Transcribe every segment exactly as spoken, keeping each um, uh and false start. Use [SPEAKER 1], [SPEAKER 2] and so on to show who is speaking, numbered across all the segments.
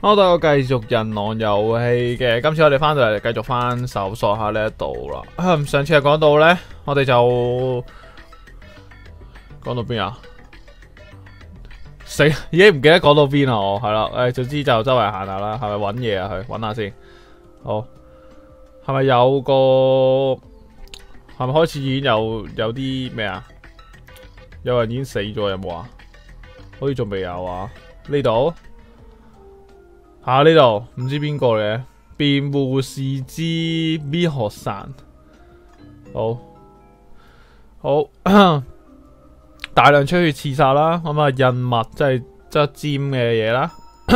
[SPEAKER 1] 我哋繼續人狼遊戲嘅，今次我哋翻到嚟繼續翻搜索下呢一度啦。上次係講到呢，我哋就講到邊啊？死，已經唔記得講到邊啦。我係啦，誒，總之就周圍行下啦。係咪揾嘢啊？去揾下先。好，係咪有個？係咪開始已經有有啲咩啊？有人已經死咗有冇啊？好似仲未有啊？呢度？吓，呢度唔知邊個嘅辯護士之 B 學生，好好大量出血刺殺啦，咁啊印物即係即係尖嘅嘢啦。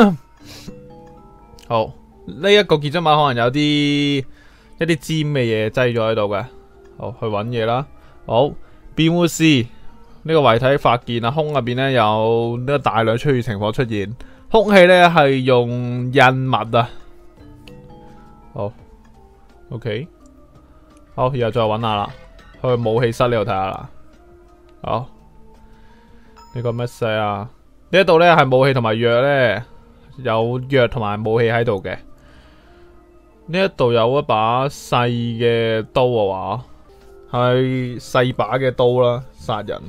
[SPEAKER 1] 好，呢、這、一個建築物可能有啲一啲尖嘅嘢擠咗喺度嘅，好去揾嘢啦。好，辯護士呢個遺體發現啊，胸入邊呢有呢個大量出血情況出現。空氣咧係用印物啊，好 ，OK， 好，然後再揾下啦，去武器室呢度睇下啦，好，呢個乜嘢啊？呢一度咧係武器同埋藥咧，有藥同埋武器喺度嘅。呢一度有一把細嘅刀啊，話係細把嘅刀啦，殺人。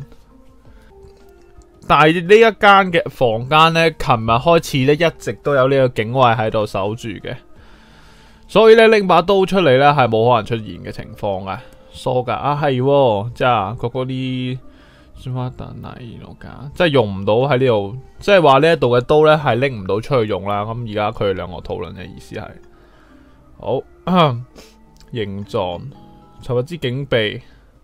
[SPEAKER 1] 但係呢一間嘅房間呢，琴日開始呢一直都有呢個警衛喺度守住嘅，所以呢拎把刀出嚟呢係冇可能出現嘅情況嘅。疏噶啊係，即係嗰嗰啲即係用唔到喺呢度，即係話呢一度嘅刀呢係拎唔到出去用啦。咁而家佢哋兩個討論嘅意思係，好形狀，尋日之警備。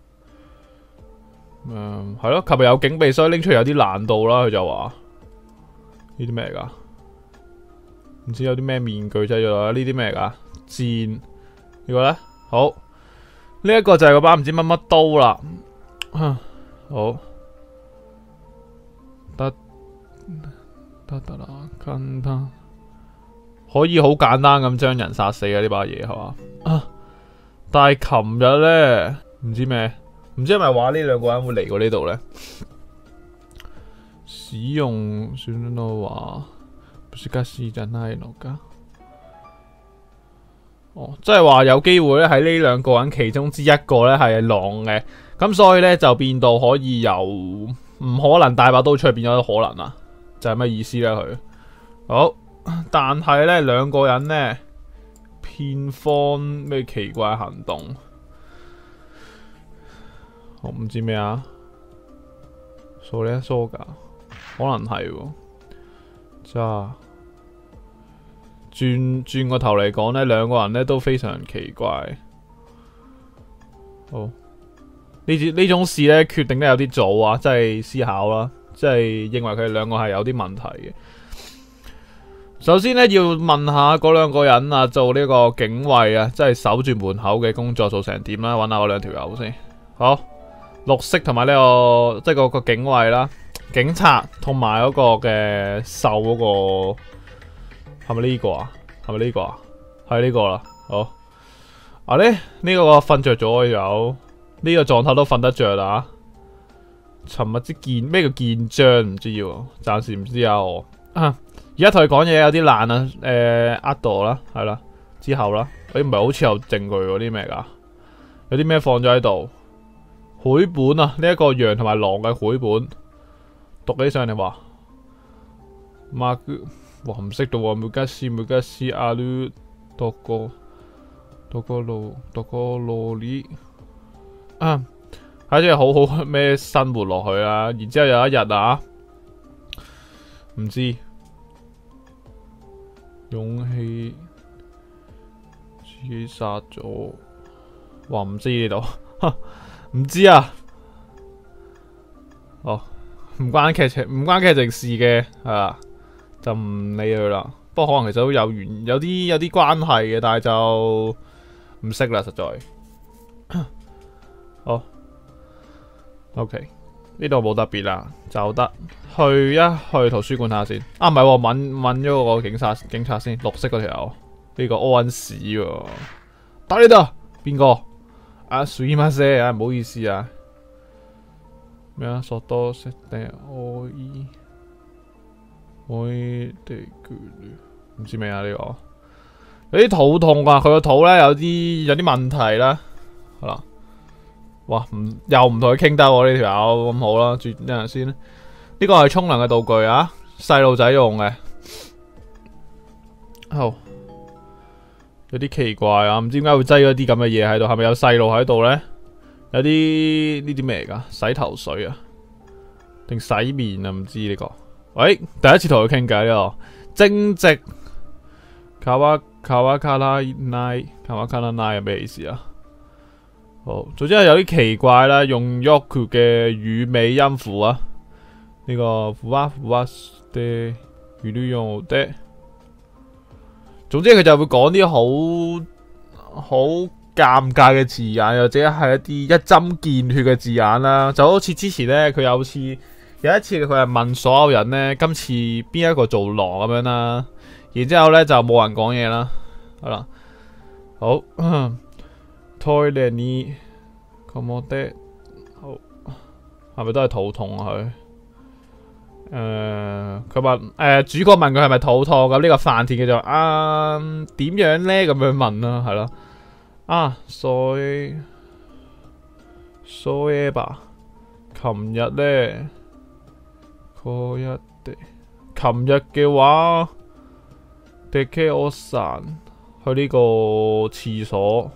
[SPEAKER 1] 嗯，係咯，琴日有警備，所以拎出嚟有啲難度啦。佢就話呢啲咩嚟噶？唔知有啲咩面具製咗啦？呢啲咩嚟噶？箭呢個咧？好，呢一個就係嗰把唔知乜乜刀啦。好，得得得啦，跟他可以好簡單咁將人殺死嘅呢把嘢係嘛？但係琴日咧唔知咩。唔知係咪話呢兩個人會嚟過呢度呢？使用算啦話，不是加斯真係落噶。哦，即係話有機會咧，喺呢兩個人其中之一個呢係狼嘅，咁所以呢，就變到可以由唔可能帶把刀出去變咗可能啦，就係咩意思呢？佢好，但係呢兩個人呢，偏方咩奇怪行動。我唔知咩啊，數呢數噶，可能係喎。咋轉轉個頭嚟講呢，兩個人呢都非常奇怪。好，呢呢種事呢，決定得有啲早啊，即係思考啦，即係認為佢哋兩個係有啲問題嘅。首先呢，要問下嗰兩個人啊，做呢個警衛啊，即係守住門口嘅工作做成點啦？揾下嗰兩條友先。好。綠色同埋呢個即係嗰個警衛啦，警察同埋嗰個嘅瘦嗰個係咪呢個啊？係咪呢個啊？係呢個啦。好啊，呢呢個瞓着咗有呢個狀態都瞓得着啦。尋日之見咩叫見章唔知喎，暫時唔知啊我。而家同佢講嘢有啲難啊。誒、呃，呃度啦，係啦，之後啦，誒唔係好似有證據嗰啲咩噶？有啲咩放咗喺度？繪本啊，呢、這、一個羊同埋狼嘅繪本，讀起上嚟話，馬哇唔識到喎，梅吉斯梅吉斯阿魯多個多個羅多個羅里啊，喺度好好咩生活落去啦。然之後有一日啊，唔知勇氣自己殺咗，話唔知呢度。唔知啊，哦，唔關劇情唔關劇情事嘅，係啊，就唔理佢啦。不過可能其實都有緣，有啲有啲關係嘅，但係就唔識啦，實在。好 ，OK， 呢度冇特別啦，就得去一去圖書館睇下先。啊，唔係，問問咗個警察警察先，綠色嗰條友，呢個屙緊屎喎。打呢度，邊個？啊，水乜聲啊？唔好意思啊。咩啊？索多食定可以，可以地佢。 唔知咩啊呢、這個。有啲肚痛啊，佢個肚咧有啲有啲問題啦，係啦。哇，唔又唔同佢傾得喎呢條友，咁好啦，住一陣先。呢個係沖涼嘅道具啊，細路仔用嘅。好，有啲奇怪啊，唔知點解會擠咗啲咁嘅嘢喺度，係咪有細路喺度咧？有啲呢啲咩嚟噶？洗頭水啊，定洗面啊？唔知呢、這個。喂，第一次同佢傾偈呢個正直卡哇卡哇卡拉奈卡哇卡拉奈係咩意思啊？好，總之係有啲奇怪啦，用 Yoku 嘅語尾音符啊，呢、這個ふわふわしているようで，總之佢就會講啲好好尷尬嘅字眼，或者係一啲一針見血嘅字眼啦，就好似之前呢，佢有次有一次佢係問所有人呢，今次邊一個做狼咁樣啦，然之後咧就冇人講嘢啦，係啦，好。トイレにこもって好，係咪都係肚痛啊佢？誒，佢問誒主角問佢係咪肚痛咁？呢個飯田叫做啊點樣咧？咁樣問啦，係咯。啊，所以所以吧，琴日咧，嗰日的，琴日嘅話，的嘅我散去呢個廁所。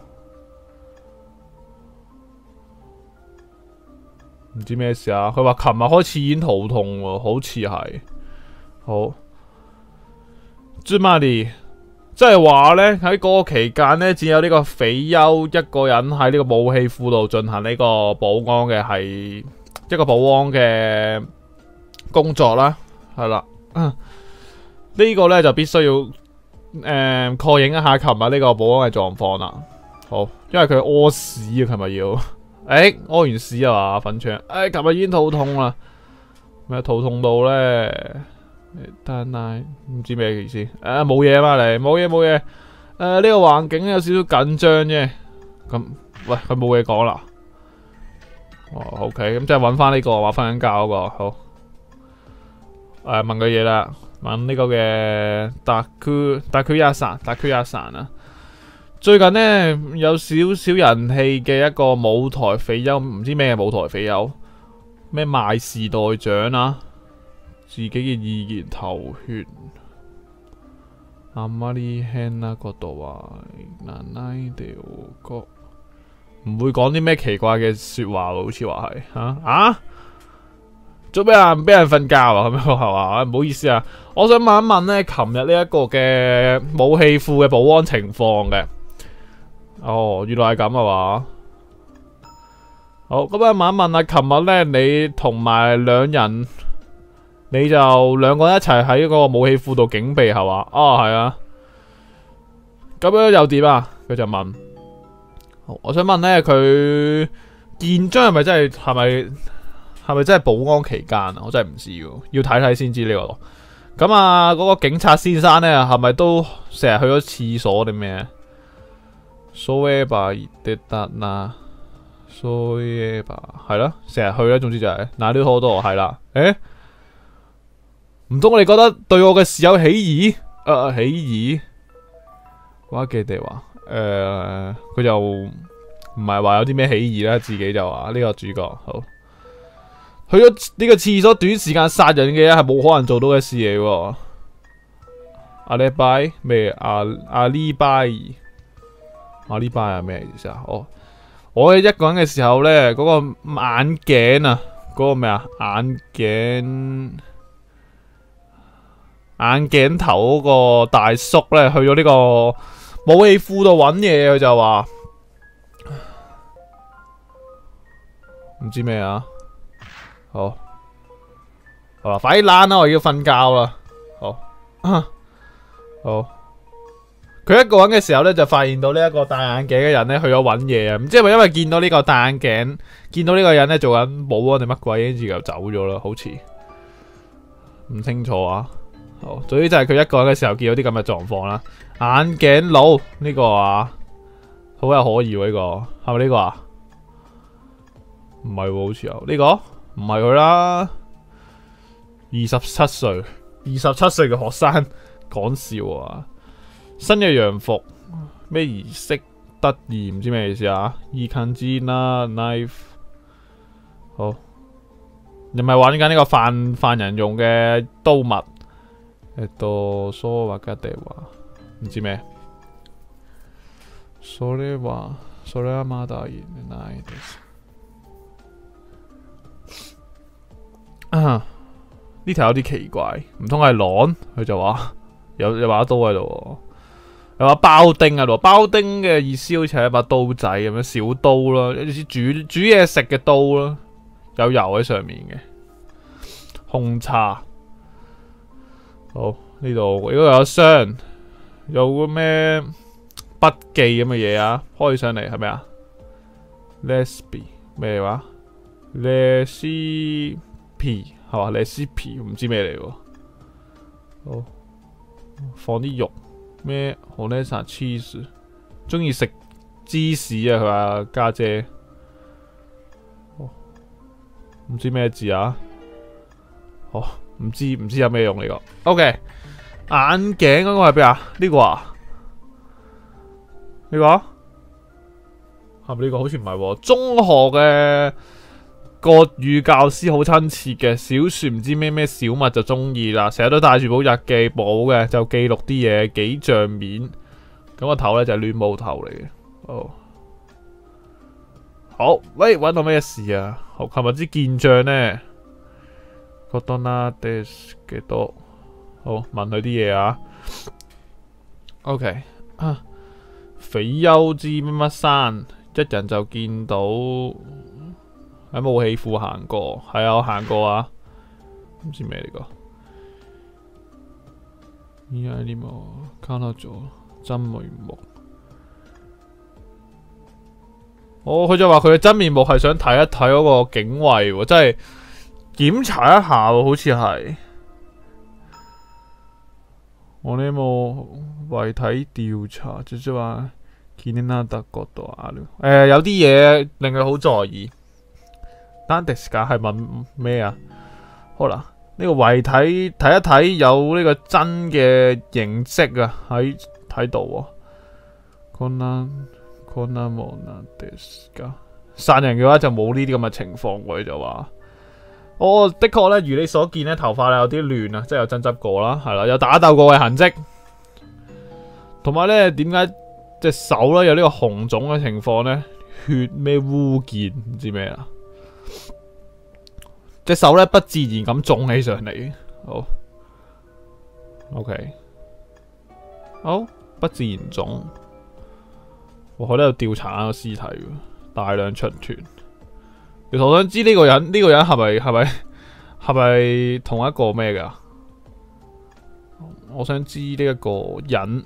[SPEAKER 1] 唔知咩事啊？佢話琴日開始已經肚痛喎，好似係。好，つまり即係話呢，喺嗰個期間呢，只有呢個匪優一個人喺呢個武器庫度進行呢個保安嘅係一個保安嘅工作啦，係啦。呢、啊這個呢，就必須要誒確認一下琴日呢個保安嘅狀況啦。好，因為佢屙屎啊，琴日要。誒，屙完屎啊嘛，粉腸。誒，琴日已經肚痛啦，咩肚痛到咧？但係唔知咩意思。誒，冇嘢嘛你，冇嘢冇嘢。誒，呢個環境有少少緊張啫。咁，喂，佢冇嘢講啦。哦 ，OK，咁即係搵翻呢個話瞓緊覺嗰個，好。誒，問佢嘢啦，問呢個嘅達庫達庫亞山達庫亞山啊。最近呢，有少少人氣嘅一個舞台匪優，唔知咩舞台匪優，咩賣時代獎啊，自己嘅意見投血。あまり変なことはないでおこ。唔會講啲咩奇怪嘅說話喎，好似話係吓啊？做咩啊？唔俾人瞓覺啊？咁樣係嘛？唔好意思啊，我想問一問呢，琴日呢一個嘅武器庫嘅保安情況嘅。哦，原來係咁啊嘛。好，咁啊問一問啊，琴日咧你同埋兩人，你就兩個人一齊喺個武器庫度警備係嘛？哦，係啊。咁樣又點啊？佢就問。好，我想問咧，佢建章係咪真係係咪係咪真係保安期間啊？我真係唔知喎，要睇睇先知呢個。咁啊，嗰個警察先生咧係咪都成日去咗廁所定咩？そういえば言ってたな，そういえば係咯，成日去啦，總之就係嗱啲好多係啦。誒，唔通你覺得對我嘅事有起疑？誒、呃，起疑？哇嘅地話，誒、呃，佢就唔係話有啲咩起疑啦，自己就話呢、這個主角好去咗呢個廁所短時間殺人嘅係冇可能做到嘅事嚟喎。阿里拜咩？阿阿里拜。阿里巴係咩意思啊？哦，我一個人嘅時候咧，嗰、那個眼鏡啊，嗰、那個咩啊？眼鏡眼鏡頭嗰個大叔咧，去咗呢個武器庫度揾嘢，佢就話唔知咩啊？好，好啦，快啲躝啦，我要瞓覺啦。好，啊、好。佢一個人嘅時候咧，就發現到呢一個戴眼鏡嘅人咧去咗揾嘢啊！唔知係咪因為見到呢個戴眼鏡，見到呢個人咧做緊保安定乜鬼，跟住就走咗啦，好似唔清楚啊！好，總之就係佢一個人嘅時候見到啲咁嘅狀況啦。眼鏡佬呢個啊，好有可疑喎！呢個係咪呢個啊？唔係喎，好似有呢個，唔係佢啦。二十七歲，二十七歲嘅學生。 講笑啊！新嘅洋服咩儀式得意唔知咩意思啊？二近之啦 knife 好，你咪玩緊呢個犯犯人用嘅刀物。誒，到蘇瓦加地話唔知咩？それはそれはまだないです。啊！呢條有啲奇怪，唔通係狼？佢就話有有把刀喺度，有把包丁喺度。包丁嘅意思好似係一把刀仔咁樣，小刀啦，有啲煮煮嘢食嘅刀啦，有油喺上面嘅。紅茶，好，呢度呢個有箱，有個咩筆記咁嘅嘢啊？開上嚟係咪啊 ？Lesbi 咩話 ？Lesbi 係嘛？Lesbi 唔知咩嚟喎。好，放啲肉咩 ？Honesa cheese， 中意食芝士啊！佢話家姐，唔知咩字啊？哦，唔知唔知有咩用呢個 ？OK， 眼鏡嗰個係邊啊？呢個啊？呢個係咪呢個？好似唔係喎。中學嘅國語教師好親切嘅，小說唔知咩咩小物就中意啦，成日都帶住部日記簿嘅，就記錄啲嘢，幾帳面。咁個頭咧就係亂毛頭嚟嘅。哦，好，喂，搵到咩事啊？好，琴日支健將呢？覺得啦 des 幾多？好，問佢啲嘢啊。OK 啊，匪丘之乜乜山，一人就見到喺武器庫行過，係啊，我行過啊，唔知咩嚟個。依家呢幕卡多咗真面目。哦，佢就話佢嘅真面目係想睇一睇嗰個警衛喎，真係。檢查一下喎，好似係我呢冇遺體調查，即係話見啲拉特角度啊，誒有啲嘢令佢好在意。丹迪斯卡係問咩啊？好啦，呢、這個遺體睇一睇有呢個真嘅形跡啊，喺睇度喎。Conan Conan Monadisca 殺人嘅話就冇呢啲咁嘅情況，佢就話。哦，的確咧，如你所見咧，頭髮咧有啲亂啊，即係有爭執過啦，係啦，有打鬥過嘅痕跡，同埋咧，點解隻手咧有呢個紅腫嘅情況咧？血咩污劍唔知咩啦，隻手咧不自然咁腫起上嚟，好 ，OK， 好，不自然腫，我喺度調查下個屍體，大量出團。其實我想知呢個人呢、呢個人係咪係咪係咪同一個咩噶？我想知呢一個人，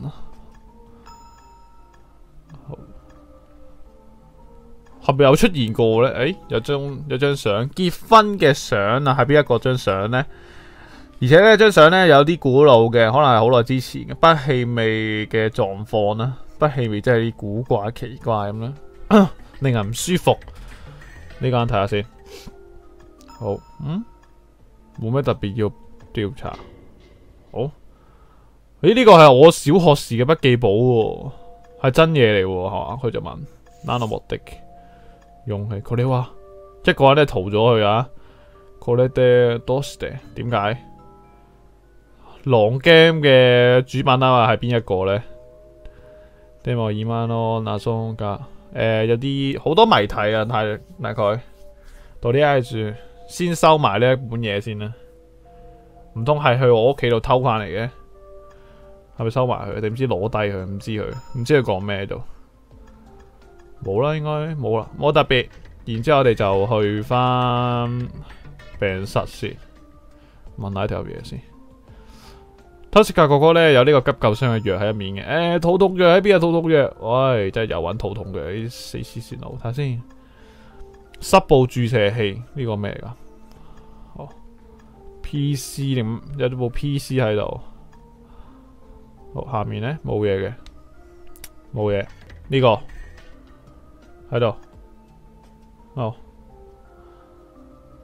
[SPEAKER 1] 係咪有出現過咧？誒、欸，有張有張相，結婚嘅相啊，係邊一個張相咧？而且呢張相咧有啲古老嘅，可能係好耐之前嘅不氣味嘅狀況啦，不氣味即係啲古怪奇怪咁啦，令人唔舒服。呢間睇下先，好，嗯，冇咩特別要調查，好，誒呢個係我小學時嘅筆記簿喎，係真嘢嚟喎，係嘛？佢就問 Nano 莫迪用係佢哋話一個人咧逃咗去啊，佢哋嘅 Doste 點解？狼 game 嘅主板單位係邊一個咧 ？Demo 二萬咯，那松格。誒、呃，有啲好多謎題啊，大大概到啲挨住先收埋呢一本嘢先啦。唔通係去我屋企度偷翻嚟嘅？係咪收埋佢？定唔知攞低佢？唔知佢，唔知佢講咩度？冇啦，應該冇啦，冇特別。然之後我哋就去翻病室先，問下一條嘢先。Tosca 哥哥咧有呢個急救箱嘅藥喺入面嘅，誒、欸，肚痛藥喺邊啊？肚痛藥，喂，真係又揾肚痛藥啲死屍線路，睇下先。濕布注射器呢、這個咩嚟噶？哦 ，P C 定有部 P C 喺度。好，下面咧冇嘢嘅，冇嘢。呢、這個喺度，哦，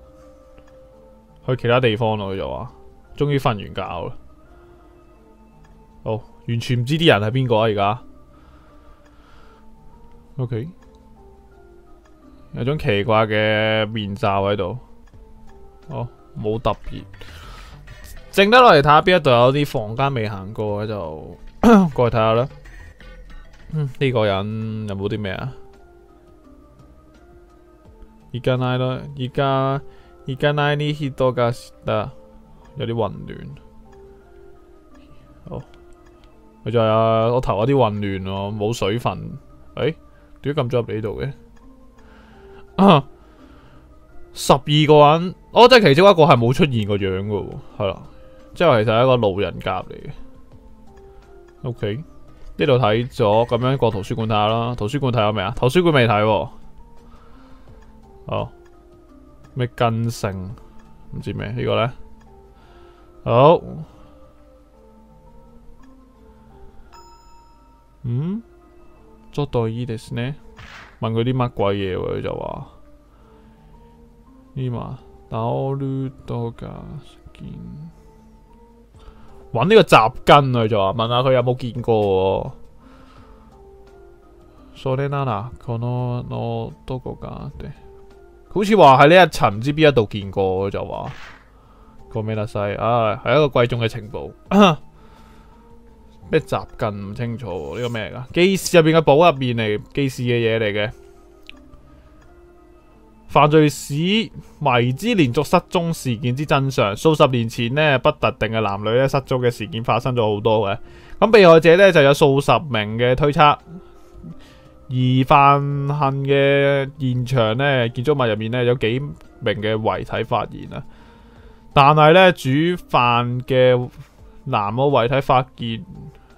[SPEAKER 1] 去其他地方咯。佢就話，終於瞓完覺啦。 好，完全唔知啲人係邊個啊而家。OK， 有種奇怪嘅面罩喺度。哦，冇特別。剩得落嚟睇下邊一度有啲房間未行過嘅就過去睇下啦。嗯，呢、這個人有冇啲咩啊？而家拉咯，而家而家拉呢啲多加得有啲混亂。好，佢就係我頭有啲混亂喎，冇水分。誒，點解撳咗入嚟呢度嘅？十二個人，我真係其中一個係冇出現個樣嘅喎，係啦，即係其實係一個路人甲嚟嘅。OK。呢度睇咗，咁樣過圖書館睇下啦。圖書館睇咗未啊？圖書館未睇喎。好，咩根性？唔知咩？呢個呢？好。嗯？做到いいですね。問佢啲乜鬼嘢喎？佢就話：呢嘛，倒るとか見。揾呢個雜根佢就話問下佢有冇見過。それならこののどこかって好似話喺呢一層唔知邊一度見過，佢就話個咩啦西啊，係一個貴重嘅情報。咩雜根唔清楚喎，呢個咩嚟㗎？記事入邊嘅簿入邊嚟記事嘅嘢嚟嘅。犯罪史謎之連續失蹤事件之真相。數十年前呢，不特定嘅男女咧失蹤嘅事件發生咗好多嘅。咁被害者呢就有數十名嘅推測。而犯行嘅現場呢，建築物入面呢有幾名嘅遺體發現啊。但係呢，主犯嘅男個遺體發現，誒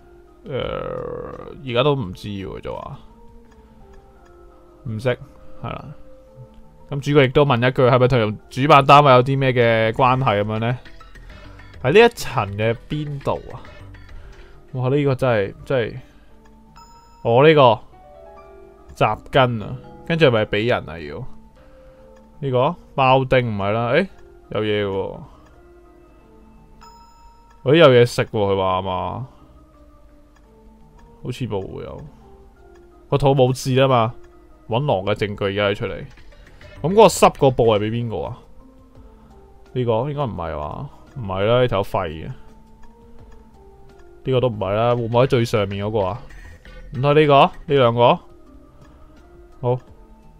[SPEAKER 1] 而家都唔知喎，就話唔識係啦。咁主角亦都問一句，係咪同主辦單位有啲咩嘅關係咁樣呢？喺呢一層嘅邊度啊？哇！呢、這個真係真係，我呢、這個雜根啊，跟住係咪俾人啊要？呢、這個包丁唔係啦，誒有嘢喎，誒有嘢食喎，佢話啊嘛，好似冇有個肚冇事啊嘛，搵狼嘅證據而家出嚟。咁嗰個濕個布係俾邊個啊？呢、這個應該唔係話，唔係啦，呢頭廢嘅。呢、這個都唔係啦，會唔會喺最上面嗰個啊？唔睇呢個，呢兩個。好，呢、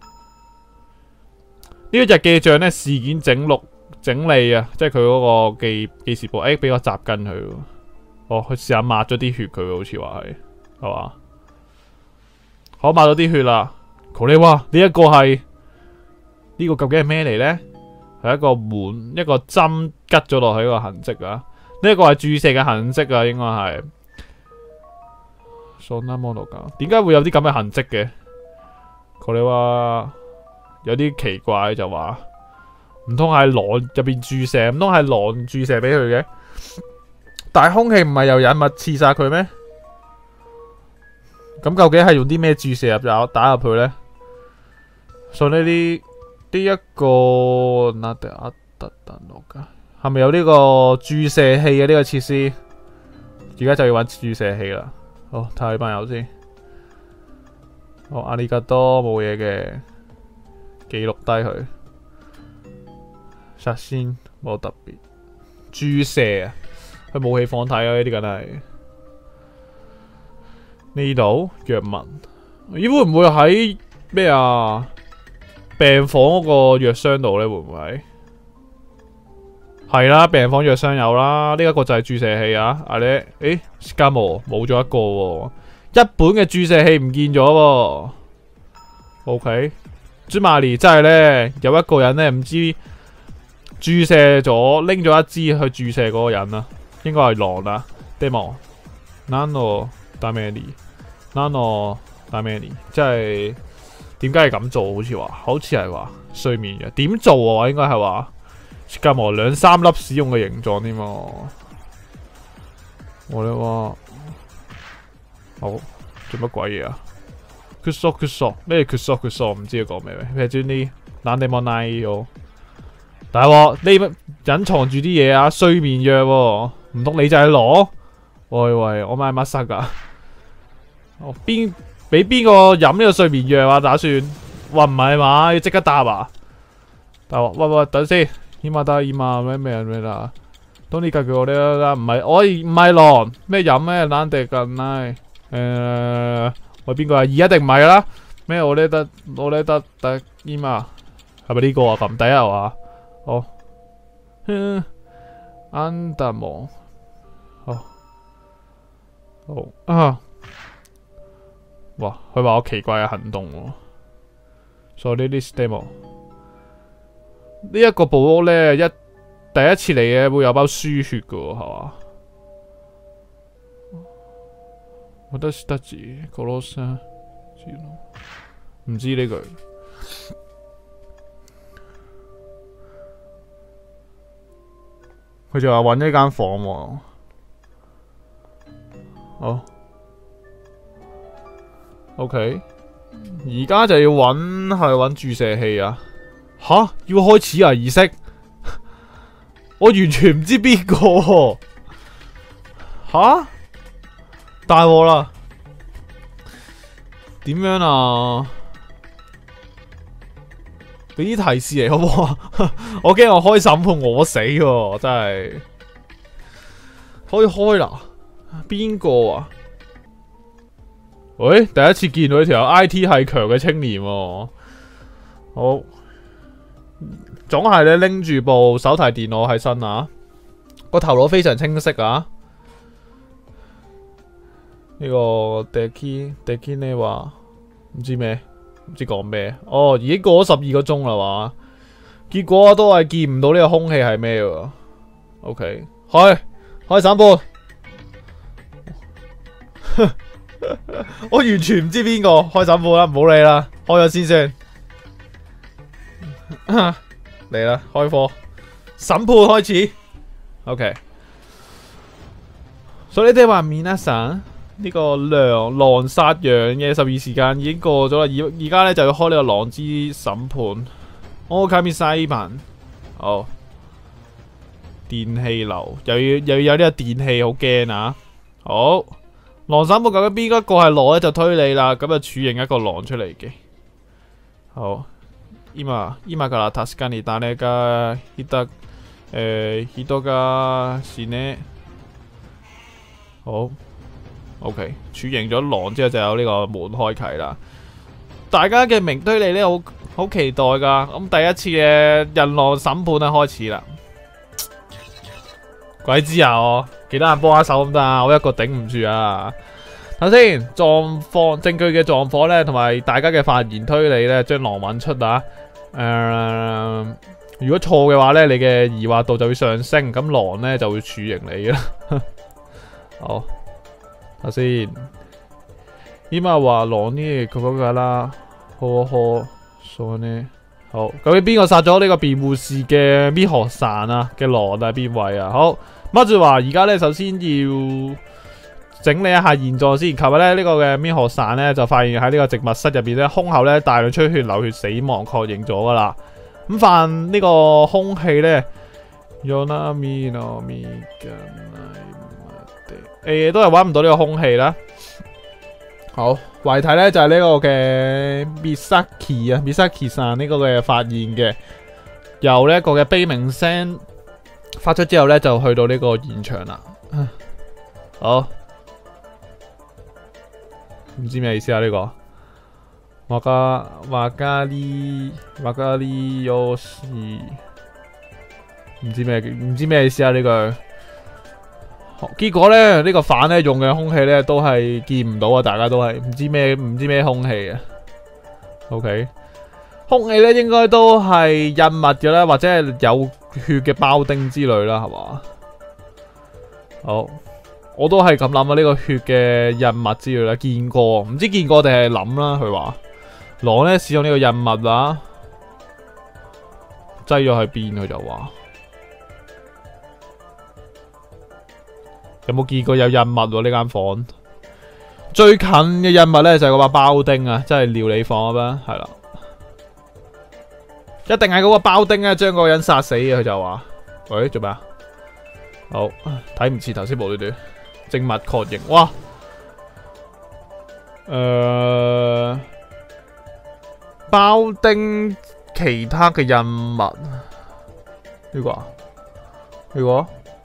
[SPEAKER 1] 這個日記帳呢，事件整錄整理啊，即係佢嗰個記記事簿。誒、欸，俾個雜根佢。哦，佢試下抹咗啲血佢，好似話係，係嘛？好，抹咗啲血啦。佢你話呢一個係？呢個究竟係咩嚟呢？係一個碗，一個針拮咗落去一個痕跡啊！呢一個係注射嘅痕跡啊，應該係。點解會有啲咁嘅痕跡嘅？佢哋話有啲奇怪，就話唔通係狼入邊注射，唔通係狼注射俾佢嘅？但係空氣唔係由人物刺殺佢咩？咁究竟係用啲咩注射入入打入去呢？所以呢啲。呢一個係咪有呢個注射器嘅呢個設施？而家就要揾注射器啦。好，睇下呢班友先。好，阿里加多冇嘢嘅，記錄低佢。首先冇特別注射啊，去武器房睇啊，呢啲梗係。呢度藥物，咦會唔會喺咩啊？病房嗰個藥箱度呢，會唔會係啦？病房藥箱有啦，呢一個就係注射器啊！啊你，誒，加模冇咗一個喎，一本嘅注射器唔見咗喎。OK， 朱瑪麗真係呢，有一個人呢，唔知注射咗，拎咗一支去注射嗰個人啊，應該係狼啦。Demo Nano Dameni，Nano Dameni， 即係。點解係咁做？好似話，好似係話睡眠嘅。點做啊？應該係話，隔膜兩三粒使用嘅形狀添嘛。我哋話好做乜鬼嘢啊？缺索缺索咩？缺索缺索唔知佢講咩咩？譬如啲冷地莫奈喎，大鑊呢隱藏住啲嘢啊！睡眠藥喎，唔通你就係攞？ 喂喂，我買乜塞噶？我邊俾邊個飲呢個睡眠藥啊？打算？哇唔係嘛？要即刻答啊！但係喂喂，等先，起碼得起碼咩咩咩啦？當呢架叫我哋啦，唔係我唔係狼咩飲咩冷地近拉誒，喂邊個啊？二一定唔係啦？咩我呢得我呢得得起碼係咪呢個啊？撳底係嘛？好，嗯，安達蒙，好，好啊！哇，佢話我奇怪嘅行動喎。所以呢啲 demo 呢一個部屋咧，一第一次嚟嘅會有包輸血噶喎，係嘛？我得得字 close 唔知呢句。佢就話搵呢間房喎。好 ，OK。而家就要揾係揾注射器啊！吓，要開始啊儀式，我完全唔知邊個吓，大鑊啦！點樣啊？俾啲提示嚟好唔好？我驚我開審判我死喎，真係可以開啦！邊個啊？喂，第一次見到呢條有 I T 係強嘅青年喎，好，總係咧拎住部手提電腦喺身啊，個頭腦非常清晰啊。呢個 Deki Deki 呢話唔知咩，唔知講咩，哦，已經過咗十二個鐘啦嘛，結果都係見唔到呢個空氣係咩喎。OK， 開開審判。我完全唔知邊個開審判啦，唔好理啦，開咗先算。嚟啦，開課，審判開始。OK， 所以你哋話皆さん呢個狼狼殺羊嘅十二時間已經過咗啦，而而家咧就要開呢個狼之審判。我卡面西文，哦，電氣流又要又要有呢個電氣，好驚啊！好。狼審判究竟邊一個係狼咧，就推理啦，咁就處刑一個狼出嚟嘅。好，今今から確かに誰がひと誒人が死ね。好 ，OK， 處刑咗狼之後就有呢個門開啟啦。大家嘅名推理咧，好好期待噶。咁第一次嘅人狼審判咧開始啦。鬼知啊我！其他人幫下手咁得啊，我一個頂唔住啊！睇先狀況、證據嘅狀況咧，同埋大家嘅發言推理咧，將狼揾出啊！誒、呃，如果錯嘅話咧，你嘅疑惑度就會上升，咁狼咧就會處刑你啦。好，睇先。依家話狼呢，佢嗰個啦，呵呵，所以呢，好，究竟邊個殺咗呢個辯護士嘅咪學散啊嘅狼係邊位啊？好。乜住話而家咧，首先要整理一下現狀先。琴日咧呢個嘅咪學散咧就發現喺呢個植物室入邊咧，胸口咧大量出血流血死亡，確認咗噶啦。咁犯呢個空氣咧，誒都係揾唔到呢個空氣啦。好，遺體咧就係、是、呢個嘅 Misaki 啊 ，Misaki 散呢個嘅發現嘅，由呢一個嘅悲鳴聲發出之後咧，就去到呢個現場啦。好，唔知咩意思啊？呢、這個瓦加瓦加利瓦加利尤斯，唔知咩唔知咩意思啊？呢句結果咧，呢、這個反咧用嘅空氣咧都係見唔到啊！大家都係唔知咩唔知咩空氣啊。OK， 空氣咧應該都係印物嘅啦，或者係有血嘅包丁之類啦，係嘛？好，我都係咁諗啊！呢、這個血嘅印物之類啦，見過，唔知見過定係諗啦。佢話狼咧使用呢個印物啊，擠咗喺邊？佢就話有冇見過有印物喎？呢間房最近嘅印物咧就係嗰把包丁啊，即係料理房啊，係啦。一定係嗰個包丁啊，將嗰個人殺死嘅。佢就話：喂，做咩啊？好，睇唔切頭先無端端證物確認。哇！誒、呃，包丁其他嘅印物呢、這個啊？呢、這個？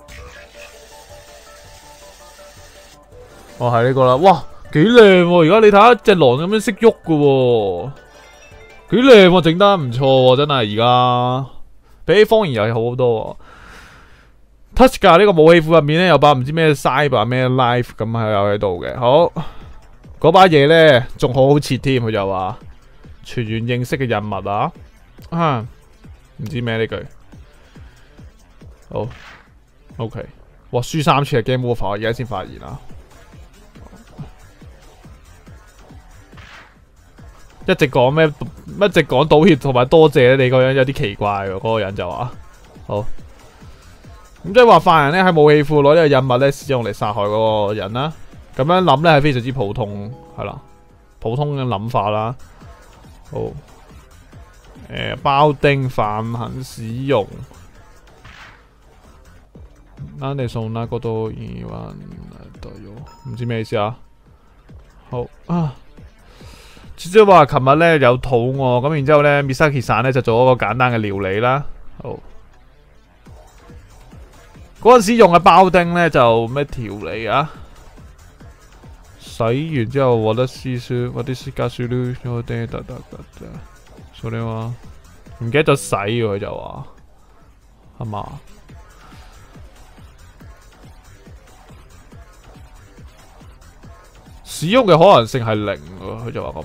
[SPEAKER 1] 哦，係呢個啦。哇，幾靚喎！而家你睇下隻狼咁樣識喐㗎喎，幾靚喎，整得唔錯喎，真係而家比起方言遊戲好好多。Tusker 呢個武器庫入面咧有把唔知咩 Cyber 咩 Life 咁係有喺度嘅。好。嗰把嘢咧仲好好切添，佢就話全員認識嘅人物啊，啊唔知咩呢句，好 OK， 哇輸三次係 game over，而家先發現啊，一直講咩，一直講道歉同埋多謝你個樣有啲奇怪喎，嗰、嗰個人就話好，咁即係話犯人咧喺武器庫攞呢個人物咧使用嚟殺害嗰個人啦。咁樣諗咧係非常之普通，係啦，普通嘅諗法啦。好，誒、呃，包丁犯行使用，啱你送那個都二萬對唔知咩意思啊？好啊，即係話琴日咧有肚餓，咁然之後咧 Misaki san咧就做一個簡單嘅料理啦。好，嗰陣時用嘅包丁咧就咩調理啊？洗完之後，我得試試，我啲私家書都我哋得得得得，所以話唔記得咗洗佢就話係嘛？使用嘅可能性係零喎，佢就話咁。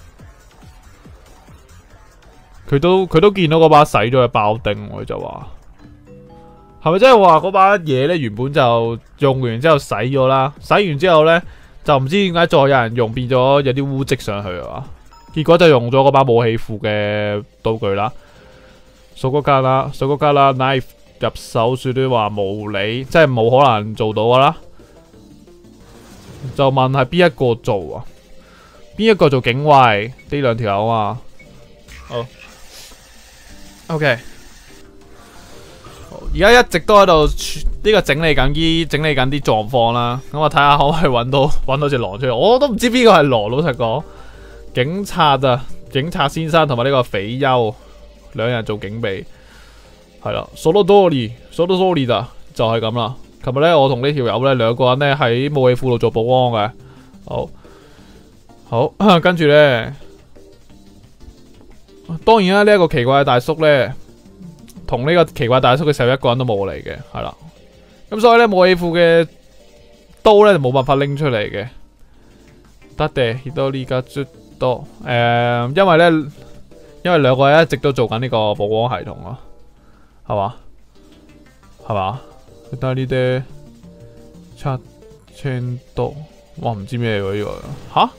[SPEAKER 1] 佢都佢都見到嗰把洗咗嘅包丁，佢就話係咪即係話嗰把嘢咧原本就用完之後洗咗啦，洗完之後咧？就唔知點解再有人用變咗有啲污跡上去啊！結果就用咗嗰把武器庫嘅道具啦。數嗰家啦，數嗰家啦 ，knife 入手說啲話無理，即係冇可能做到噶啦。就問係邊一個做啊？邊一個做警衛？呢兩條友啊。好 ，OK。而家一直都喺度呢個整理緊啲整理緊啲狀況啦，咁我睇下可唔可以揾到揾到隻狼出嚟。我都唔知邊個係狼，老實講。警察啊，警察先生同埋呢個匪優兩人做警備，係啦。Solo Dory，Solo Dory 咋，就係咁啦。琴日咧，我同呢條友咧兩個人咧喺武器庫度做保安嘅。好，好，跟住咧，當然啦，呢、這、一個奇怪嘅大叔咧。同呢個奇怪大叔嘅時候，一個人都冇嚟嘅，係啦。咁所以咧，武器庫嘅刀咧就冇辦法拎出嚟嘅。得嘅，亦都呢家最多。誒，因為咧，因為兩個人一直都做緊呢個保安系統咯，係嘛？係嘛？得呢啲七千多，哇！唔知咩喎呢個吓？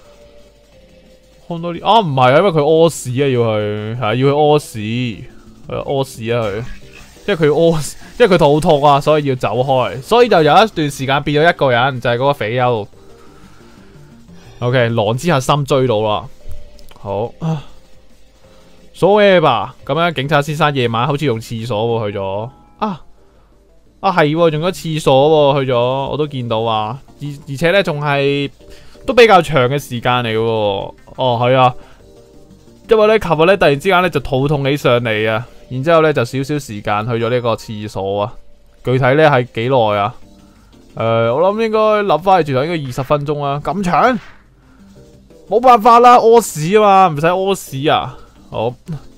[SPEAKER 1] 看到呢啊，唔係啊，因為佢屙屎啊，要去係要去屙屎。屙屎啊佢，因為佢屙，因為佢肚痛啊，所以要走開，所以就有一段時間變咗一個人，就係、是、嗰個匪優。OK， 狼之核心追到啦，好，所謂吧，咁樣警察先生夜晚好似用廁所喎，去咗啊啊係用咗廁所喎，去咗，我都見到啊，而而且咧仲係都比較長嘅時間嚟嘅，哦係啊，因為咧琴日咧突然之間咧就肚痛起上嚟啊。然之後咧就少少時間去咗呢個廁所啊，具體咧係幾耐啊？誒、呃，我諗應該諗翻去轉頭應該二十分鐘啊，咁長？冇辦法啦，屙屎啊嘛，唔使屙屎啊。好，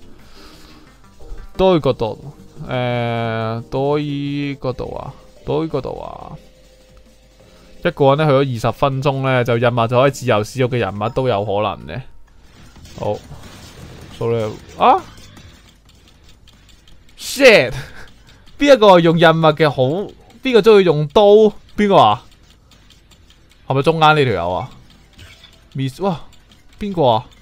[SPEAKER 1] 多依嗰度，誒、呃，多依嗰度啊，多依嗰度啊，一個人咧去咗二十分鐘咧，就任務就可以自由使用嘅人物都有可能嘅。好 ，sorry 啊。shit， 邊一個用刃物嘅好？邊個中意用刀？邊個啊？係咪中間呢條友啊 ？Miss， 哇，邊個啊？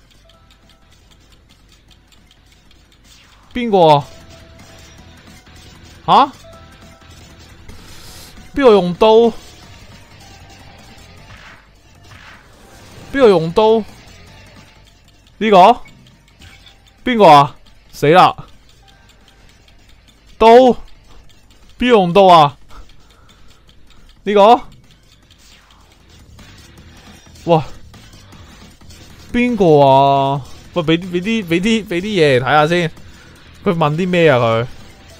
[SPEAKER 1] 邊個啊？吓？邊個用刀？邊個用刀？呢個？邊個啊？死啦！刀？邊用刀啊？呢個？ 哇！邊個啊？喂，俾啲俾啲俾啲俾啲嘢嚟睇下先。佢問啲咩啊？佢？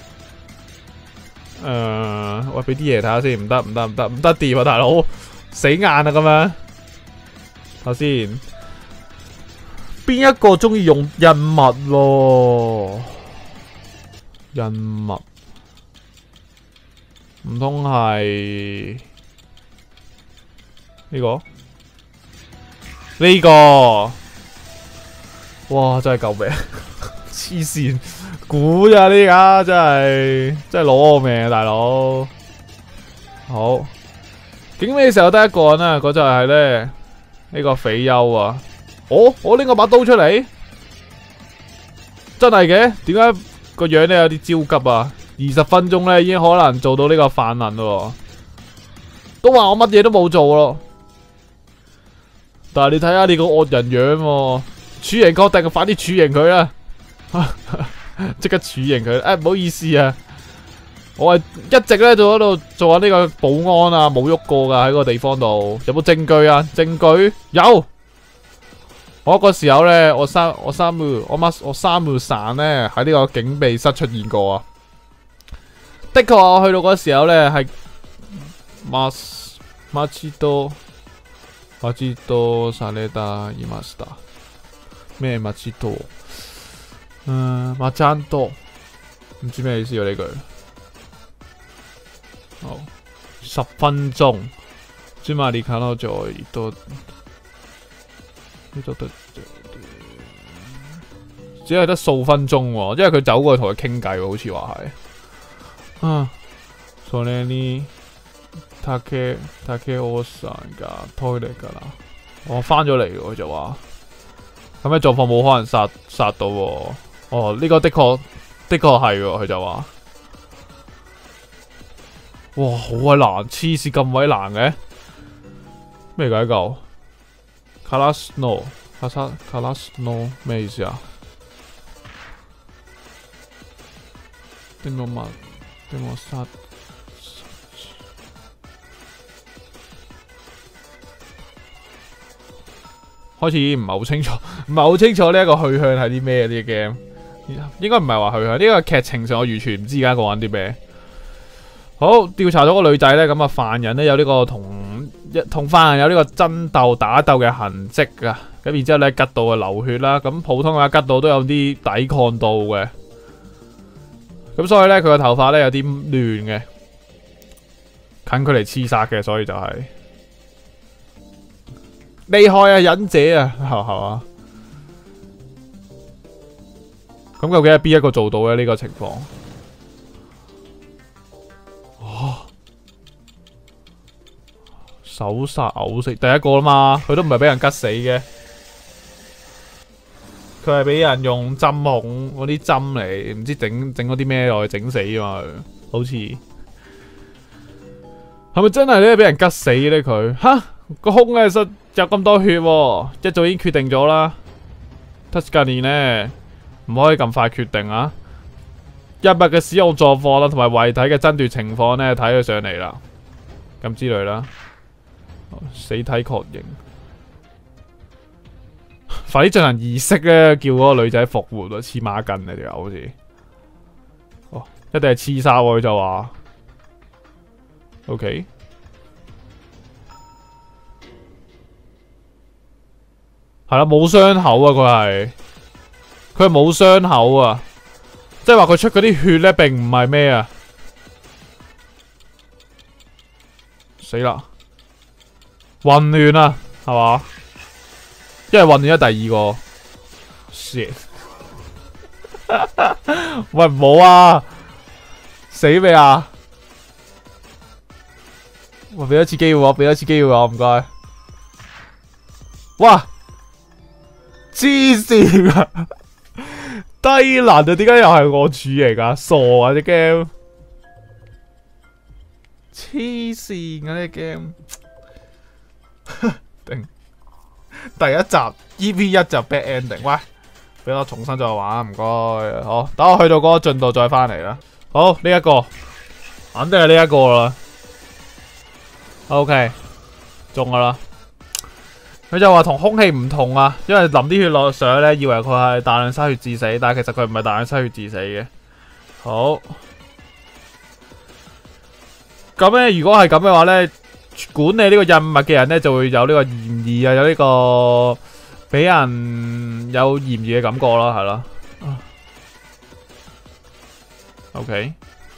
[SPEAKER 1] 誒、呃，喂，俾啲嘢睇下先。唔得唔得唔得唔得掂啊，大佬！死硬啊咁樣。睇先。邊一個中意用印物咯？印物唔通係呢個？呢個哇，真係救命！黐線，估咋呢家真係真係攞我命啊，大佬！好，警尾嘅時候得一個人啊，嗰就係咧呢個匪優啊！哦，我拎個把刀出嚟，真係嘅？點解個樣咧有啲焦急啊？二十分鐘咧已經可能做到呢個泛能咯，都話我乜嘢都冇做咯。但係你睇下你個惡人樣喎，處刑確定，快啲處刑佢啦！即刻處刑佢。誒，唔好意思啊，我係一直咧做喺度做緊呢個保安啊，冇喐過噶喺個地方度。有冇證據啊？證據有。我個時候咧，我三我三妹我媽我三妹散咧喺呢個警備室出現過啊。的確，我去到嗰時候咧係馬馬切多。マチとされていました。咩マチと？嗯，マチャンと唔知咩意思啊呢句。好，十分鐘。つまり彼女を一度呢度得只係得數分鐘喎，因為佢走過去同佢傾偈喎，好似話係。啊，それに。竹竹雄さんがトイレから我翻咗嚟喎，佢就話咁嘅狀況冇可能殺殺到喎。哦，呢、這個的確的確係喎，佢就話哇好鬼難，黐線咁鬼難嘅咩解救？卡拉斯諾卡沙卡拉斯諾咩意思啊？點我問點我殺？開始唔係好清楚，唔係好清楚呢一個去向係啲咩呢個 game？應該唔係話去向，呢、這個劇情上我完全唔知而家講緊啲咩。好，調查咗個女仔呢，咁啊犯人呢有呢個同一同犯人有呢個爭鬥打鬥嘅痕跡噶，咁然之後咧吉到啊流血啦，咁普通嘅吉到都有啲抵抗度嘅，咁所以呢，佢個頭髮呢有啲亂嘅，近距離刺殺嘅，所以就係、是。厲害啊，忍者啊，係嘛？咁究竟係邊一個做到嘅呢、這個情況？哦，手殺嘔死第一個啦嘛，佢都唔係俾人吉死嘅，佢係俾人用針孔嗰啲針嚟，唔知整整嗰啲咩落去整死啊嘛，好似係咪真係咧俾人吉死咧佢？吓個胸咧實。有咁多血、啊，一早已經決定咗啦。Tuscany 呢，唔可以咁快決定啊！藥物嘅使用狀況啦，同埋遺體嘅爭奪情況呢，睇佢上嚟啦，咁之類啦。死體確認，快啲進行儀式咧，叫嗰個女仔復活啊！黐孖筋你條友好似，哦，一定係刺殺佢就話 ，OK。係啦，冇傷口啊！佢係佢係冇傷口啊！即係話佢出嗰啲血咧，並唔係咩啊！死啦，混亂啊，係嘛？因為混亂咗第二個 shit 喂，唔好啊！死未啊？喂，俾一次機會我，俾一次機會我，唔該。哇！黐線啊！低能啊！點解又係我主嚟噶？傻啊！隻 game 黐線啊！隻 game 頂第一集 E P 一就 bad ending。喂，俾我重新再玩，唔該。好，等我去到嗰個進度再翻嚟啦。好，呢、這、一個肯定係呢一個啦。OK，中噶啦。 佢就話同空氣唔同啊，因為淋啲血落上咧，以為佢係大量失血致死，但係其實佢唔係大量失血致死嘅。好，咁咧如果係咁嘅話咧，管理呢個任務嘅人咧就會有呢個嫌疑啊，有呢個俾人有嫌疑嘅感覺啦，係啦。OK，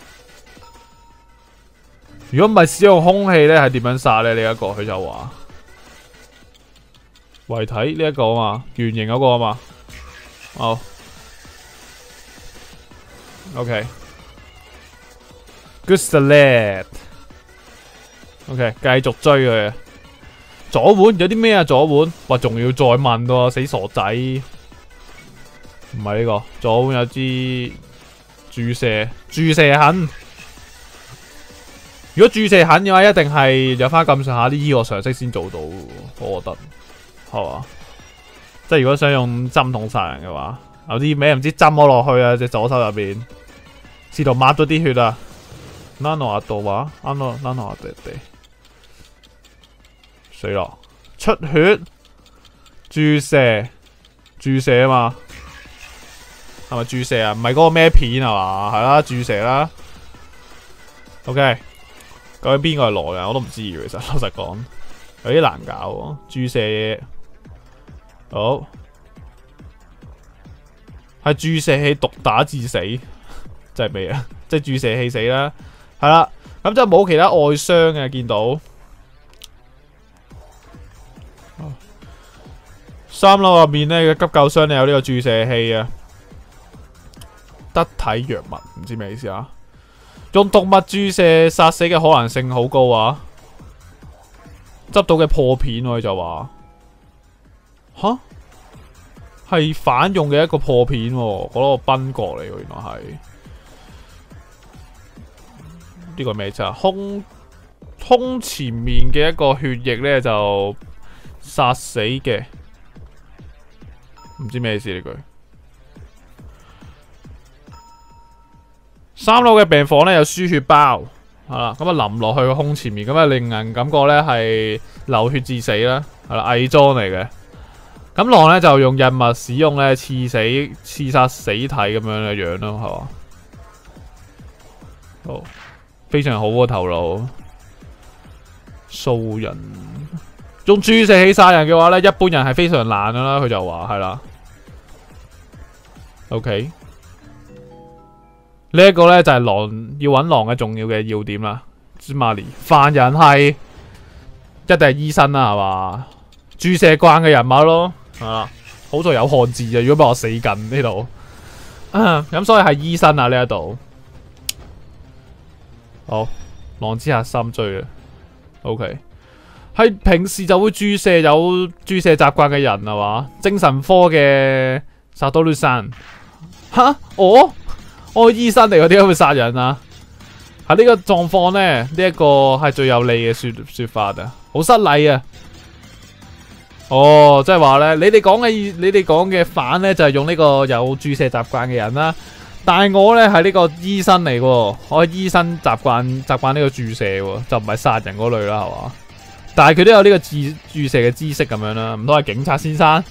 [SPEAKER 1] 如果唔係使用空氣咧，係點樣殺咧？呢、這、一個佢就話。遺體呢一個啊嘛，圓形嗰個啊嘛，好 ，OK，Good select，OK， 繼續追佢。左腕有啲咩啊？左腕，哇，仲要再問喎，死傻仔！唔係呢個，左腕有支注射，注射痕。如果注射痕嘅話，一定係有翻咁上下啲醫學常識先做到，我覺得。係嘛？即係如果想用針筒殺人嘅話，有啲咩唔知針咗落去啊！隻左手入邊，試圖抹咗啲血啊！拉諾亞度話，啱咯，拉諾亞地地，死咯！出血，注射，注射啊嘛，係咪注射啊？唔係嗰個咩片係嘛？係啦，注射啦。OK， 究竟邊個係羅嘅？我都唔知嘅，其實老實講，有啲難搞喎。注射嘢。好，係注射器毒打致死，即係咩啊？即係注射器死啦，係啦，咁就冇其他外傷嘅，見到。三樓入面咧嘅急救箱咧有呢個注射器啊，得體藥物唔知咩意思啊？用毒物注射殺死嘅可能性好高啊！執到嘅破片我就話。吓，係反用嘅一個破片，嗰個賓角嚟，原來係呢個咩啫？胸胸前面嘅一個血液咧就殺死嘅，唔知咩意思呢句。三樓嘅病房咧有輸血包，係啦，咁啊淋落去個胸前面，咁啊令人感覺咧係流血致死啦，係啦，偽裝嚟嘅。咁狼咧就用藥物使用咧刺死、刺殺死體咁樣嘅樣咯，係嘛？好，非常好嘅頭腦。掃人用注射器殺人嘅話咧，一般人係非常難噶啦。佢就話係啦。OK， 呢一個咧就係狼要揾狼嘅重要嘅要點啦。芝麻尼犯人係一定係醫生啦，係嘛？注射慣嘅人物咯。啊，好在有漢字啊！如果俾我死緊呢度，咁所以係醫生啊呢一度。好，狼之下心追啊。OK， 係平時就會注射有注射習慣嘅人係嘛？精神科嘅殺多魯山，吓我我係醫生嚟，我點解會殺人啊？喺呢個狀況咧，呢、這、一個係最有利嘅說說法啊，好失禮啊！哦，即係話咧，你哋講嘅，你哋講嘅反咧就係、是、用呢個有注射習慣嘅人啦。但係我咧係呢個醫生嚟嘅，我係醫生習慣習慣呢個注射，就唔係殺人嗰類啦，係嘛？但係佢都有呢個注注射嘅知識咁樣啦，唔通係警察先生？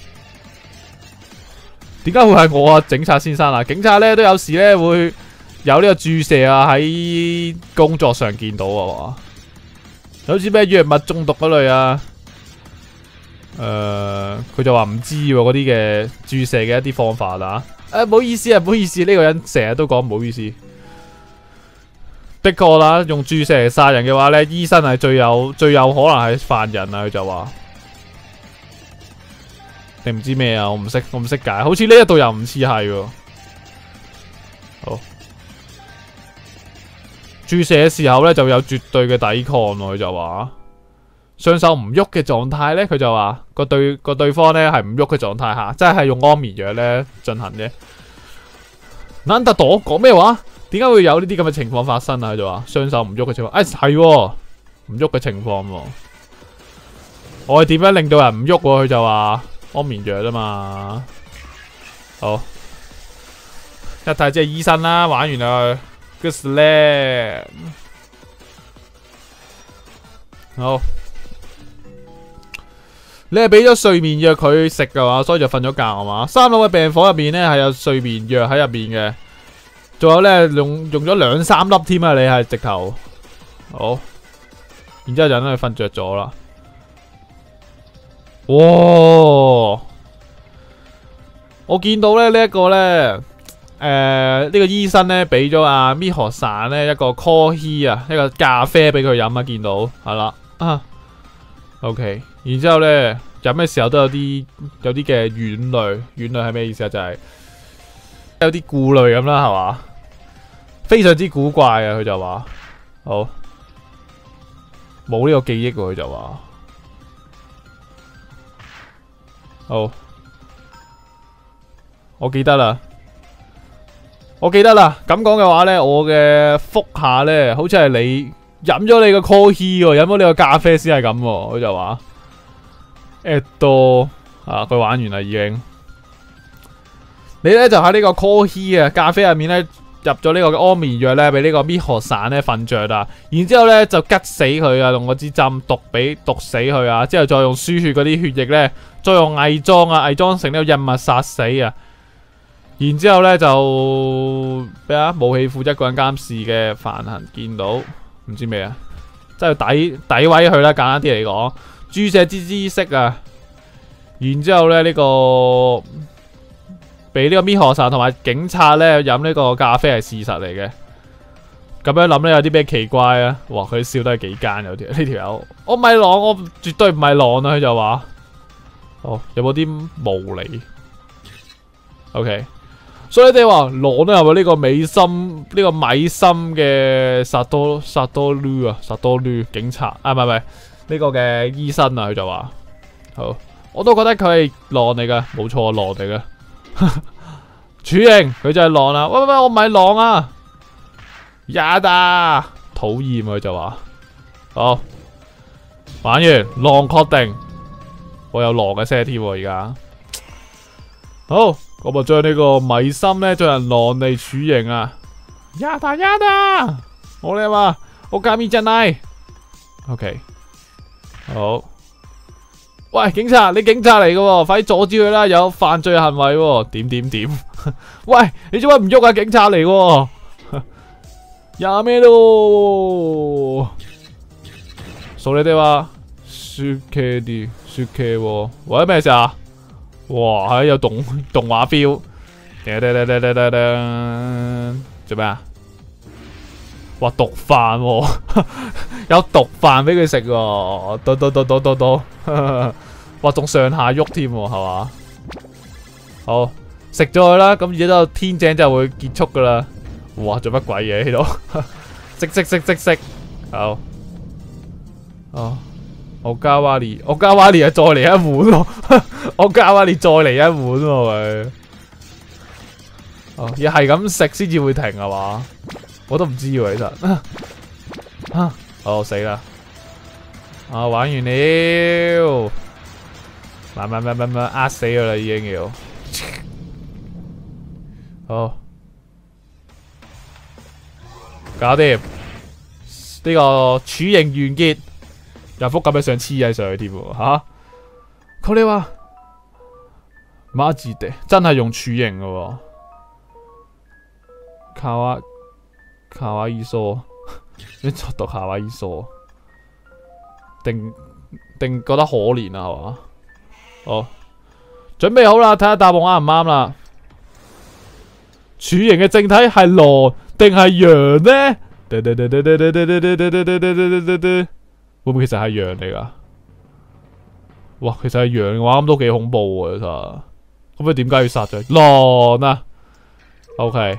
[SPEAKER 1] 點解會係我啊？警察先生啊？警察咧都有時咧會有呢個注射啊，喺工作上見到啊嘛，好似咩藥物中毒嗰類啊。誒，佢、呃、就話唔知嗰啲嘅注射嘅一啲方法啦。誒、啊，唔好意思啊，唔好意思，呢、這個人成日都講唔好意思。的確啦，用注射嚟殺人嘅話咧，醫生係最有最有可能係犯人啊。佢就話，你唔知咩啊？我唔識，我唔識解。好似呢一度又唔似係。好，注射嘅時候咧就有絕對嘅抵抗。佢就話。雙手唔喐嘅狀態咧，佢就話個對個對方咧係唔喐嘅狀態下，即係用安眠藥咧進行嘅。難得朵講咩話？點解會有呢啲咁嘅情況發生啊？佢就話雙手唔喐嘅情況，哎係唔喐嘅情況喎。我係點樣令到人唔喐？佢就話安眠藥啊嘛。好，一睇即係醫生啦，玩完啦 ，good slam。好。 你係俾咗睡眠藥佢食嘅話，所以就瞓咗覺係嘛？三樓嘅病房入邊咧係有睡眠藥喺入邊嘅，仲有咧用用咗兩三粒添啊！你係直頭好，然之後就等佢瞓着咗啦。哇！我見到咧呢一個咧，誒、呃、呢、這個醫生咧俾咗阿咪學散咧一個 coffee 啊，一個咖啡俾佢飲啊，見到係啦啊 ，OK。然之後咧飲嘅時候都有啲有啲嘅軟淚，軟淚係咩意思啊？就係、是、有啲顧慮咁啦，係嘛？非常之古怪啊！佢就話好冇呢個記憶喎，佢就話好，我記得啦，我記得啦。咁講嘅話咧，我嘅腹下咧，好似係你飲咗你個 coffee 喎，飲咗你個咖啡先係咁。佢就話。誒，多啊！佢玩完啦，已經。你咧就喺呢個 coffee 啊咖啡入面咧入咗呢個安眠藥咧，俾呢個咪學散咧瞓着啦。然之後咧就吉死佢啊，用嗰支針毒俾毒死佢啊。之後再用輸血嗰啲血液咧，再用偽裝啊，偽裝成呢個印物殺死啊。然之後咧就咩啊？武器庫一個人監視嘅犯行見到，唔知咩啊？即係詆詆毀佢啦，簡單啲嚟講。注射之知識啊，然之後咧呢、這個俾呢個咪學散同埋警察咧飲呢個咖啡係事實嚟嘅。咁樣諗咧有啲咩奇怪啊？哇！佢笑得係幾奸有啲呢條友，我唔係狼，我絕對唔係狼啊！佢就話，哦，有冇啲無理 ？OK， 所以你哋話狼咧係咪呢個美心呢、這個米心嘅薩多薩多魯啊？薩多魯警察啊？唔係唔係。呢個嘅醫生啊，佢就話好，我都覺得佢係狼嚟噶，冇錯，狼嚟噶。處刑佢就係狼啦。喂喂喂，我唔係狼啊，呀da，討厭佢就話好玩完，狼確定，我有狼嘅聲添而家。好，我咪將呢個米心咧進行狼嚟處刑啊。呀da呀da，我哋話我加面真係 ，OK。好，喂，警察，你警察嚟嘅，快啲阻止佢啦！有犯罪行為喎，點點點，喂，你做乜唔喐啊？警察嚟喎，呀咩咯？數你哋話，雪茄啲雪茄喎，喂，咩事啊？哇，係有動動畫 feel，做咩啊？哇，毒飯喎，有毒飯俾佢食喎，到到到到到到，哇，仲上下喐添，係嘛？好，食咗佢啦，咁而家天井就會結束噶啦。哇，做乜鬼嘢喺度？食食食食食，好，哦，我加瓦利，我加瓦利啊，再嚟一碗喎，我加瓦利再嚟一碗喎佢，哦，要係咁食先至會停係嘛？我都唔知喎，其實啊，哦死啦！啊玩完了，慢慢慢慢慢呃死佢啦，已經要。好，搞掂呢個處刑完結，有幅咁嘅相黐喺上去添喎吓。佢哋話馬字地真係用處刑嘅喎，卡哇。卡哇伊梳，你作讀卡哇伊梳，定定覺得可憐啊，係嘛？好，準備好啦，睇下答案啱唔啱啦。處刑嘅正體係狼定係羊呢？會唔會其實係羊嚟噶？哇，其實係羊嘅話咁都幾恐怖啊！其實，咁佢點解要殺咗狼啊 ？OK。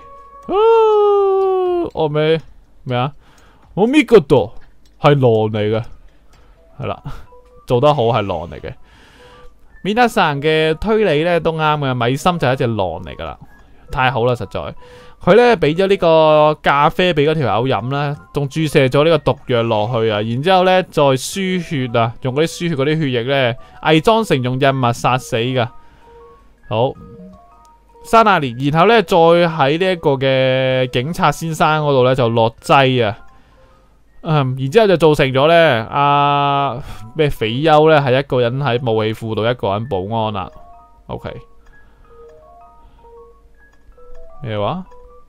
[SPEAKER 1] 我咩咩啊？我搣嗰度係狼嚟嘅，係啦，做得好係狼嚟嘅。米德神嘅推理咧都啱嘅，米心就係一隻狼嚟噶啦，太好啦，實在。佢咧俾咗呢個咖啡俾嗰條友飲啦，仲注射咗呢個毒藥落去啊，然之後咧再輸血啊，用嗰啲輸血嗰啲血液咧偽裝成用印物殺死噶。好。三十年，然後咧再喺呢一個嘅警察先生嗰度咧就落劑啊， 嗯，然之後就造成咗咧，阿咩匪優咧係一個人喺武器庫度，一個人保安啦。OK， 咩話？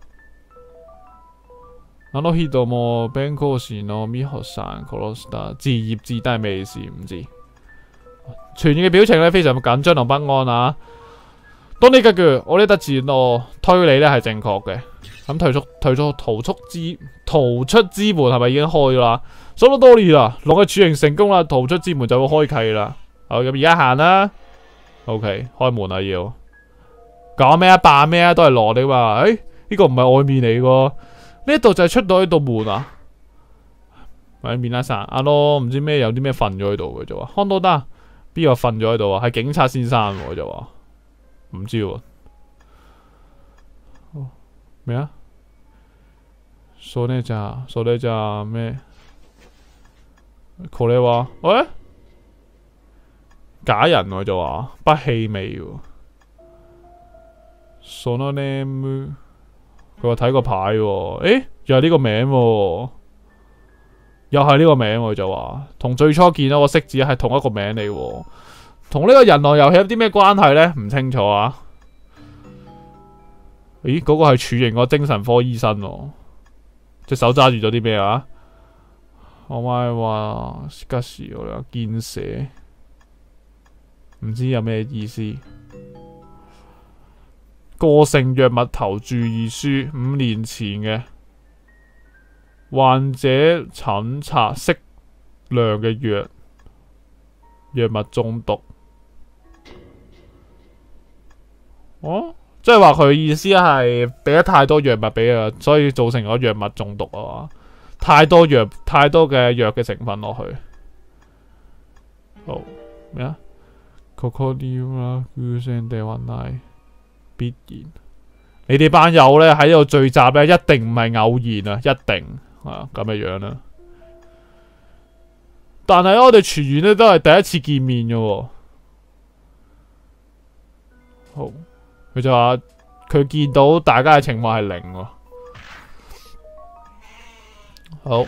[SPEAKER 1] あの人も弁護士の美穂さん殺した自業自得係咩意思？唔知。全員嘅表情咧非常緊張同不安啊！當呢個句我呢得字咯，推理咧係正確嘅。咁退出退出逃出之逃出之門係咪已經開咗啦？數到多年啦，龍嘅處刑成功啦，逃出之門就會開啟啦。好，咁而家行啦。OK， 開門啦要。講咩啊？扮咩啊？都係羅你嘛？誒、欸，呢、這個唔係外面嚟喎。呢度就係出到呢道門啊。喺面拉山，阿羅唔知咩有啲咩瞓咗喺度嘅就話，看到得邊個瞓咗喺度啊？係警察先生喎就話，唔知喎。咩啊？それじゃそれじゃ咩？これは喂假人我就話不氣味喎。そのネーム佢話睇個牌喎，誒又係呢個名喎，又係呢個名喎就話同最初見到個色字係同一個名嚟喎，同呢個人狼遊戲有啲咩關係呢？唔清楚啊。咦，嗰、那個係處刑個精神科醫生喎，隻手揸住咗啲咩啊？我咪話しかし我有見寫，唔知有咩意思。個性藥物投注意書，五年前嘅患者診查適量嘅藥，藥物中毒。哦。即係話佢意思係俾咗太多藥物俾佢，所以造成咗藥物中毒啊！太多藥，太多嘅藥嘅成分落去。好咩啊？ここには偶然ではない必然。你哋班友咧喺度聚集咧，一定唔係偶然啊！一定啊咁嘅樣啦。但係我哋全員咧都係第一次見面嘅喎。好。佢就話佢見到大家嘅情況係零喎。好，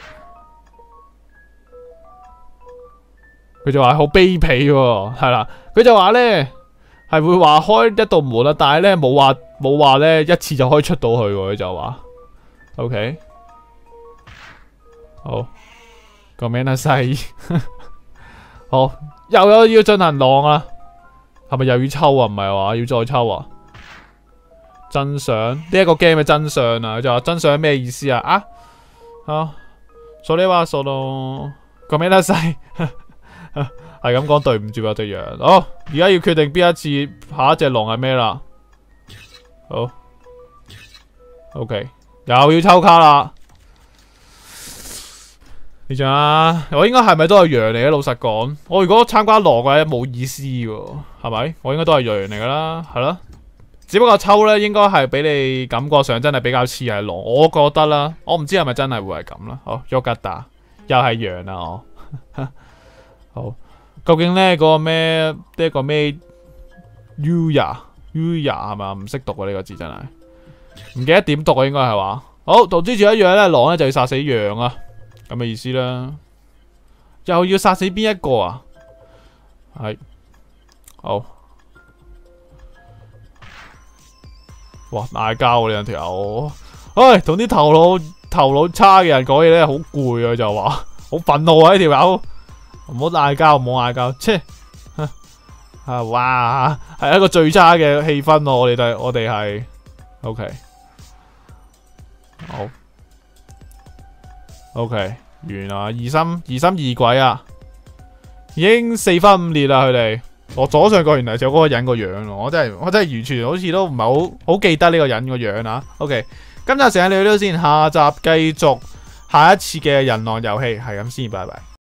[SPEAKER 1] 佢就話好卑鄙喎，係啦。佢就話咧係會話開一道門啦，但係咧冇話冇話咧一次就可以出到去喎。佢就話 ，OK， 好，個名係細，好，又有要進行浪啊，係咪又要抽啊？唔係話要再抽啊？真相呢一個 game 嘅真相啊，就話真相咩意思啊？啊，好，所以話數到個名得細，係咁講對唔住啊隻羊。好，而家要決定邊一次下一隻狼係咩啦？好 ，OK， 又要抽卡啦。你仲啊？我應該係咪都係羊嚟嘅？老實講，我如果參加狼嘅話冇意思喎，係咪？我應該都係羊嚟噶啦，係咯。只不過抽咧，應該係俾你感覺上真係比較似係狼，我覺得啦。我唔知係咪真係會係咁啦。好，沃吉達又係羊啊！我好，究竟咧嗰、那個咩呢一個咩 Uya Uya 係咪？唔識讀啊呢、這個字真係，唔記得點讀啊應該係話。好，同之前一樣咧，狼咧就要殺死羊啊，咁嘅意思啦。又要殺死邊一個啊？係好。哇！嗌交啊！呢兩條友，唉，同啲頭腦頭腦差嘅人講嘢咧，好攰啊！就話好憤怒啊！呢條友，唔好嗌交，唔好嗌交，切啊！哇，係一個最差嘅氣氛咯！我哋都我哋係 OK， 好 OK， 完啦！疑心疑心疑鬼啊！已經四分五裂啦，佢哋。我左上角原來就嗰個人個樣咯，我真係我真係完全好似都唔係好好記得呢個人個樣啊。OK， 今集成日聊到先，下集繼續下一次嘅人狼遊戲，係咁先，拜拜。